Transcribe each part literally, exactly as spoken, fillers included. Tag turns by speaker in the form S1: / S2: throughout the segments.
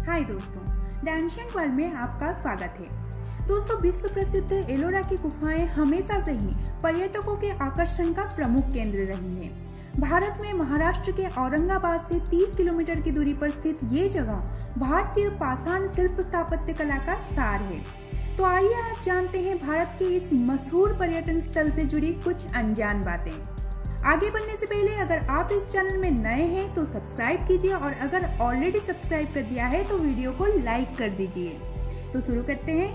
S1: हाय दोस्तों, the ancient world में आपका स्वागत है। दोस्तों, विश्व प्रसिद्ध एलोरा की गुफाएं हमेशा से ही पर्यटकों के आकर्षण का प्रमुख केंद्र रही हैं। भारत में महाराष्ट्र के औरंगाबाद से तीस किलोमीटर की दूरी पर स्थित ये जगह भारतीय पाषाण शिल्प स्थापत्य कला का सार है। तो आइए आज जानते हैं भारत के इस मशहूर पर्यटन स्थल से जुड़ी कुछ अनजान बातें। आगे बढ़ने से पहले अगर आप इस चैनल में नए हैं तो सब्सक्राइब कीजिए और अगर ऑलरेडी सब्सक्राइब कर दिया है तो वीडियो को लाइक कर दीजिए। तो शुरू करते हैं।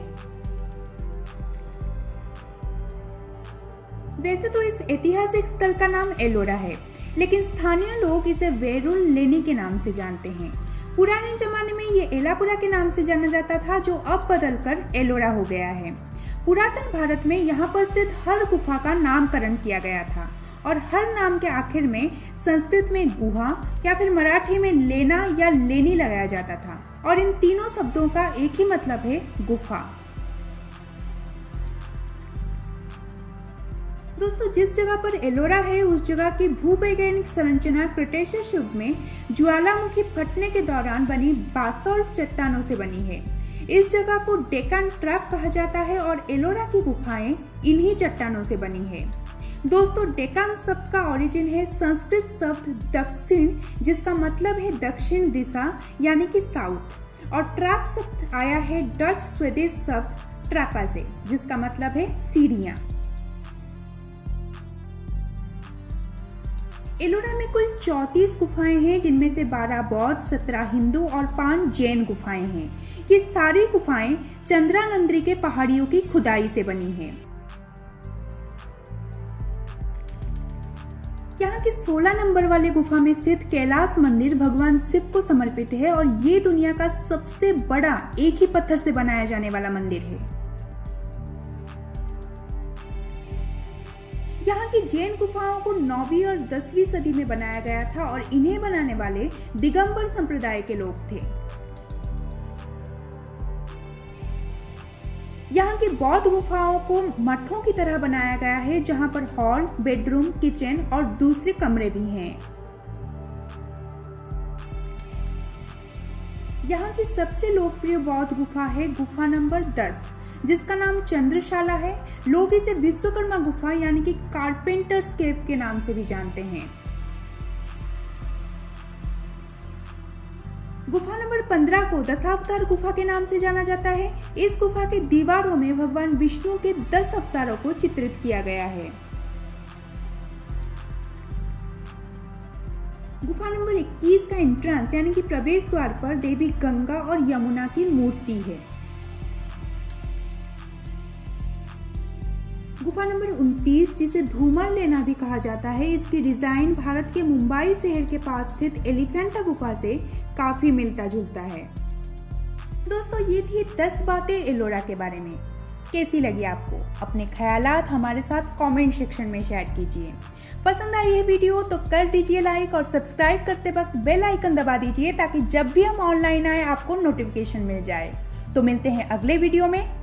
S1: वैसे तो इस ऐतिहासिक स्थल का नाम एलोरा है, लेकिन स्थानीय लोग इसे वेरुल लेनी के नाम से जानते हैं। पुराने जमाने में ये एलापुरा के नाम से जाना जाता था, जो अब बदलकर एलोरा हो गया है। पुरातन भारत में यहाँ पर स्थित हर गुफा का नामकरण किया गया था और हर नाम के आखिर में संस्कृत में गुहा या फिर मराठी में लेना या लेनी लगाया जाता था और इन तीनों शब्दों का एक ही मतलब है, गुफा। दोस्तों, जिस जगह पर एलोरा है उस जगह की भूवैज्ञानिक संरचना क्रिटेशियस युग में ज्वालामुखी फटने के दौरान बनी बासाल्ट चट्टानों से बनी है। इस जगह को डेक्कन ट्रैप कहा जाता है और एलोरा की गुफाएं इन्हीं चट्टानों से बनी है। दोस्तों, डेक्कन शब्द का ओरिजिन है संस्कृत शब्द दक्षिण, जिसका मतलब है दक्षिण दिशा यानी कि साउथ, और ट्रैप शब्द आया है डच स्वीडिश शब्द ट्रैपा से, जिसका मतलब है सीढ़ियां। एलोरा में कुल चौंतीस गुफाएं हैं, जिनमें से बारह बौद्ध, सत्रह हिंदू और पांच जैन गुफाएं हैं। ये सारी गुफाएं चंद्रानंद्री के पहाड़ियों की खुदाई से बनी हैं। यहाँ के सोलह नंबर वाले गुफा में स्थित कैलाश मंदिर भगवान शिव को समर्पित है और ये दुनिया का सबसे बड़ा एक ही पत्थर से बनाया जाने वाला मंदिर है। यहाँ की जैन गुफाओं को नौवीं और दसवीं सदी में बनाया गया था और इन्हें बनाने वाले दिगंबर संप्रदाय के लोग थे। यहाँ की बौद्ध गुफाओं को मठों की तरह बनाया गया है, जहाँ पर हॉल, बेडरूम, किचन और दूसरे कमरे भी हैं। यहाँ की सबसे लोकप्रिय बौद्ध गुफा है गुफा नंबर दस, जिसका नाम चंद्रशाला है। लोग इसे विश्वकर्मा गुफा यानी कि कारपेंटर्स केव के नाम से भी जानते हैं। गुफा नंबर पंद्रह को दशावतार गुफा के नाम से जाना जाता है। इस गुफा के दीवारों में भगवान विष्णु के दस अवतारों को चित्रित किया गया है। गुफा नंबर इक्कीस का एंट्रेंस यानी कि प्रवेश द्वार पर देवी गंगा और यमुना की मूर्ति है। गुफा नंबर उनतीस, जिसे धूमर लेना भी कहा जाता है, इसकी डिजाइन भारत के मुंबई शहर के पास स्थित एलिफेंटा गुफा से काफी मिलता जुलता है। दोस्तों, ये थी दस बातें एलोरा के बारे में। कैसी लगी आपको? अपने ख्यालात हमारे साथ कमेंट सेक्शन में शेयर कीजिए। पसंद आई ये वीडियो तो कर दीजिए लाइक और सब्सक्राइब करते वक्त बेल आइकन दबा दीजिए, ताकि जब भी हम ऑनलाइन आए आपको नोटिफिकेशन मिल जाए। तो मिलते हैं अगले वीडियो में।